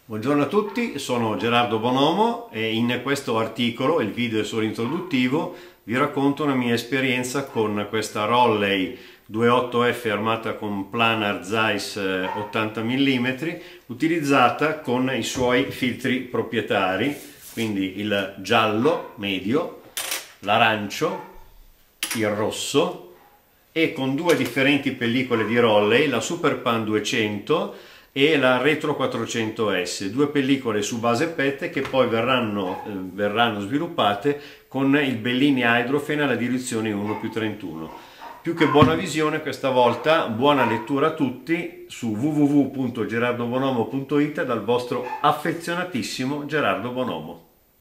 Buongiorno a tutti, sono Gerardo Bonomo e in questo articolo, il video è solo introduttivo, vi racconto una mia esperienza con questa Rollei 28F armata con planar Zeiss 80 mm utilizzata con i suoi filtri proprietari, quindi il giallo medio, l'arancio, il rosso e con due differenti pellicole di Rollei, la Super Pan 200 e la Retro 400S, due pellicole su base PET che poi verranno sviluppate con il Bellini Hydrofen alla direzione 1+31. Più che buona visione, questa volta buona lettura a tutti su www.gerardobonomo.it dal vostro affezionatissimo Gerardo Bonomo.